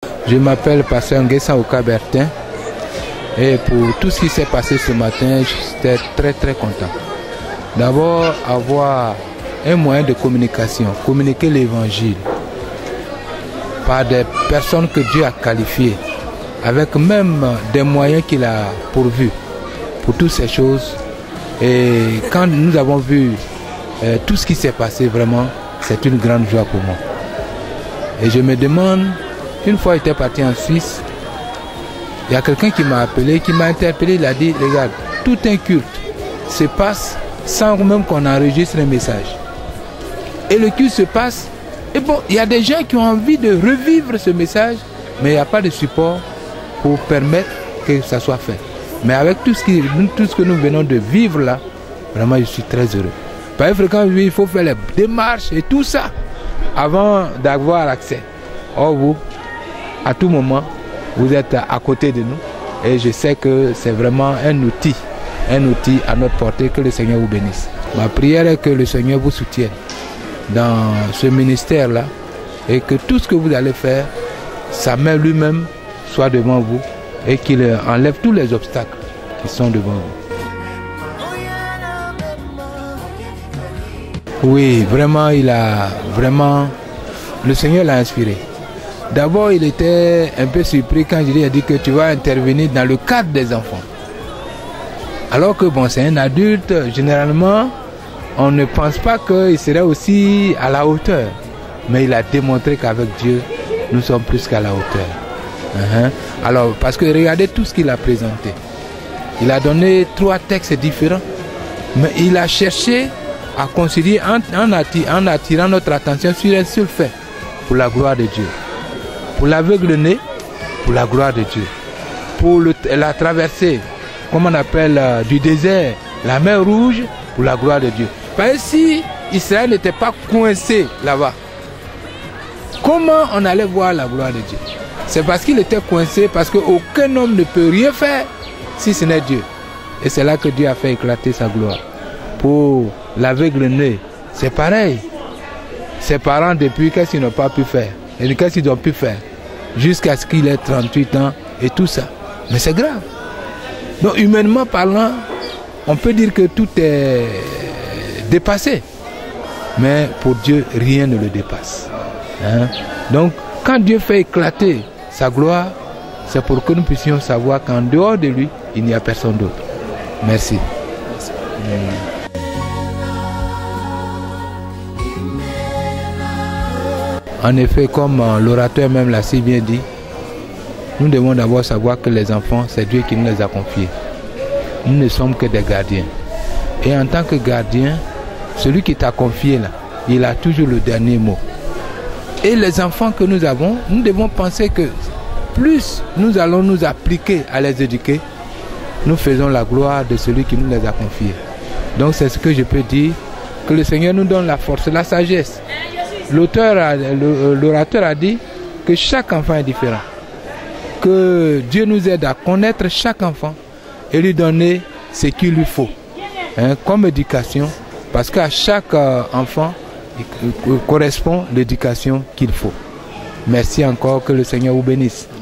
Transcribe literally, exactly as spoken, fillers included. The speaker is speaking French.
Je m'appelle Pasteur Nguessa Okabertin et pour tout ce qui s'est passé ce matin, j'étais très très content. D'abord, avoir un moyen de communication, communiquer l'évangile par des personnes que Dieu a qualifiées, avec même des moyens qu'il a pourvus pour toutes ces choses. Et quand nous avons vu euh, tout ce qui s'est passé, vraiment, c'est une grande joie pour moi. Et je me demande, une fois j'étais parti en Suisse, il y a quelqu'un qui m'a appelé, qui m'a interpellé, il a dit, regarde, tout un culte se passe sans même qu'on enregistre un message. Et le culte se passe, et bon, il y a des gens qui ont envie de revivre ce message, mais il n'y a pas de support pour permettre que ça soit fait. Mais avec tout ce, qui, tout ce que nous venons de vivre là, vraiment je suis très heureux. Par fréquent, il faut faire les démarches et tout ça avant d'avoir accès. Or vous, à tout moment, vous êtes à côté de nous et je sais que c'est vraiment un outil, un outil à notre portée, que le Seigneur vous bénisse. Ma prière est que le Seigneur vous soutienne dans ce ministère-là et que tout ce que vous allez faire, sa main lui-même soit devant vous et qu'il enlève tous les obstacles qui sont devant vous. Oui, vraiment, il a vraiment, le Seigneur l'a inspiré. D'abord, il était un peu surpris quand je lui ai dit que tu vas intervenir dans le cadre des enfants. Alors que bon, c'est un adulte, généralement, on ne pense pas qu'il serait aussi à la hauteur. Mais il a démontré qu'avec Dieu, nous sommes plus qu'à la hauteur. Uh-huh. Alors, parce que regardez tout ce qu'il a présenté. Il a donné trois textes différents, mais il a cherché à concilier en, en, attirant, en attirant notre attention sur un seul fait, pour la gloire de Dieu. Pour l'aveugle-né, pour la gloire de Dieu. Pour le, la traversée, comme on appelle, euh, du désert, la mer rouge, pour la gloire de Dieu. Parce que si Israël n'était pas coincé là-bas, comment on allait voir la gloire de Dieu? C'est parce qu'il était coincé, parce qu'aucun homme ne peut rien faire si ce n'est Dieu. Et c'est là que Dieu a fait éclater sa gloire. Pour l'aveugle-né, c'est pareil. Ses parents, depuis, qu'est-ce qu'ils n'ont pas pu faire? Et qu'est-ce qu'ils ont pu faire? Jusqu'à ce qu'il ait trente-huit ans et tout ça. Mais c'est grave. Donc, humainement parlant, on peut dire que tout est dépassé. Mais pour Dieu, rien ne le dépasse. Hein? Donc, quand Dieu fait éclater sa gloire, c'est pour que nous puissions savoir qu'en dehors de lui, il n'y a personne d'autre. Merci. Merci. Mmh. En effet, comme l'orateur même l'a si bien dit, nous devons d'abord savoir que les enfants, c'est Dieu qui nous les a confiés. Nous ne sommes que des gardiens. Et en tant que gardien, celui qui t'a confié là, il a toujours le dernier mot. Et les enfants que nous avons, nous devons penser que plus nous allons nous appliquer à les éduquer, nous faisons la gloire de celui qui nous les a confiés. Donc c'est ce que je peux dire, que le Seigneur nous donne la force, la sagesse. L'auteur, l'orateur a dit que chaque enfant est différent. Que Dieu nous aide à connaître chaque enfant et lui donner ce qu'il lui faut, hein, comme éducation, parce qu'à chaque euh, enfant il correspond l'éducation qu'il faut. Merci encore, que le Seigneur vous bénisse.